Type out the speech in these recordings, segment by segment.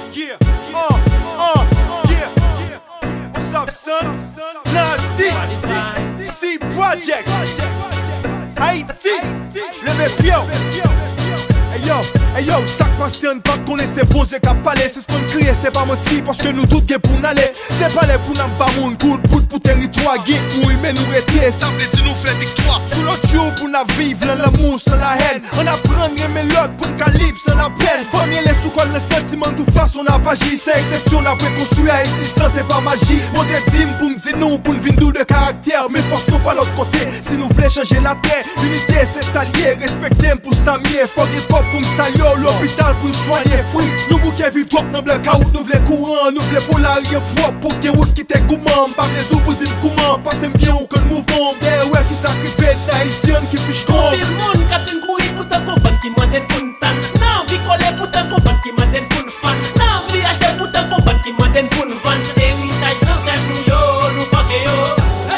yeah, what's up, son? Nazi, C Project, Haïti, le Mépio. Hey yo, ça passe un pas qu'on essaie poser qu'à parler. C'est ce qu'on crie, c'est pas menti parce que nous doute pour n'aller. C'est pas les pour n'en pas moun coup de bout pour territoire. Guide nous, mais nous retirer, ça veut dire nous faire victoire. Sous l'autre jour pour nous vivre dans l'amour sans la haine. On apprend à aimer l'autre pour calibre sans la peine. Famille les sous le sentiment de toute façon on n'a pas agi. C'est exception, on a préconstruit Haïti sans c'est pas magie. Mon Dieu pour me dire nous, pour nous vindou de caractère. Mais force nous pas l'autre côté. Si nous voulons changer la terre, l'unité c'est s'allier. Respecter pour s'amier, faut qu'il pop pour me saluer. L'hôpital pour nous soigner, free. Nous bouquets vivre trop dans le chaos, nous voulons courant, nous voulons polarier propre pour qu'il y ait route qui t'est gourmand. Pas les autres pour dire comment, passez bien ou que le mouvement. Des ouais qui sacrifient, d'haïtienne qui fiche con. Tout le monde qui a une couille pour ta compagne qui m'a donné pour une tanne. Non, vie coller pour ta compagne qui m'a donné pour une fan. Non, vie acheter pour ta compagne qui m'a donné pour une van. Héritage sans être nous yo, nous fucké yo.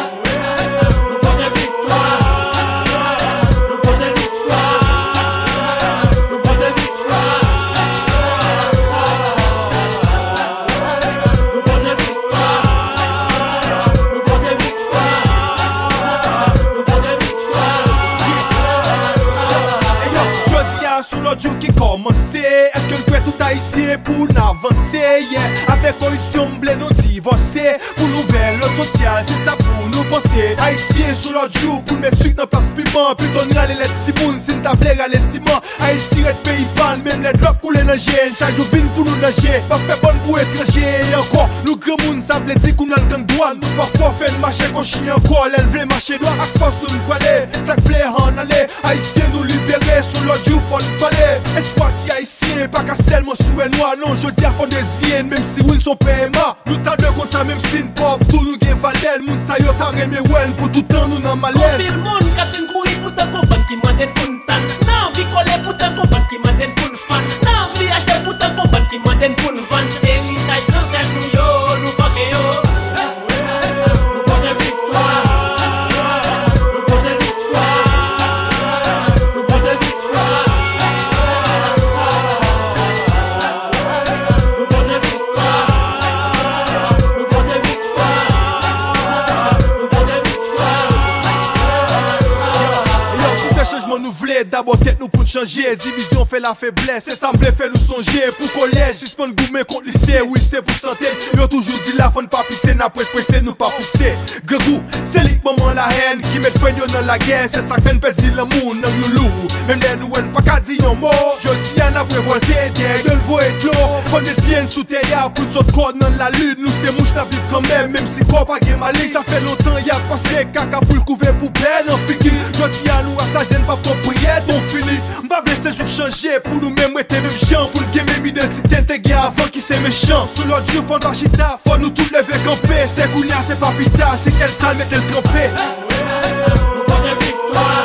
Qui commencer, est-ce que le prêt tout haïtien pour n'avancer, yeah. Avec corruption, blé nous divorcer. Pour nouvelle l'autre sociale, c'est ça pour nous penser. Haïtien sur l'autre jour, pour mettre sucre dans place piment. Plutôt nous aller les simoun, si nous t'appelons aller ciment. Haïti red pays pan, même les drops couler dans gène. Chaque jour vine pour nous nager, pas fait bonne pour étranger. Et encore, nous grands moun, ça veut dire qu'on a le temps de douane. Nous parfois fait marcher qu'on chie encore. Elle veut marcher droit, avec force nous nous aller. Ça veut en aller, haïtien nous libérer. Sur l'autre jour, pour nous parler. Espoir si haïtien, pas qu'à seulement sous et noir. Non, je dis à fond des hyènes, même si nous sont PMA. Nous t'as deux contre ça, même si une pauvre, tout nous gagne valeur. Moun sa yo ta remé wen, pour tout temps nous n'en malène. Combien de monde qui a une couille pour ta compagne qui m'a donné pour une tanne. Non, vie coller pour ta compagne qui m'a donné pour une fan. Non, vie acheter pour ta compagne qui m'a donné pour une van. Héritage sans être nous yo, nous fucké yo. D'abord tête nous pour changer, division fait la faiblesse, assemblée fait nous songer. Pour collège, suspend gourmet contre lycée, oui c'est pour santé. Yo toujours dit la fond pas pisser, n'a pas pressé, nous pas pousser. Grégou, c'est lit moment la haine qui met frein dans la guerre, c'est ça qu'on peut dire l'amour dans nous loup. Même les nous pas qu'à dire un mot, je dis y'en a prévolté, derrière le voie et de l'eau. Faut être bien sous terre, pour notre corps dans la lune, nous c'est mouche ta vie quand même si corps pas gué malé. Ça fait longtemps y'a passé, caca pour le couvert poubelle, en fiki. Je dis à nous assassin pas pour prier. On fini, m'va blesser jour changer pour nous même être même chiant. Pour nous gagner identité intégrée avant qui c'est méchant. Sous l'autre jour, faut pas chita, faut nous tout lever camper. C'est Kounia, c'est pas Pita, c'est quelle salle mettez le trempé. Nous portons victoire.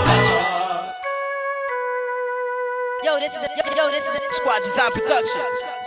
Yo, this is a Squad Design Production.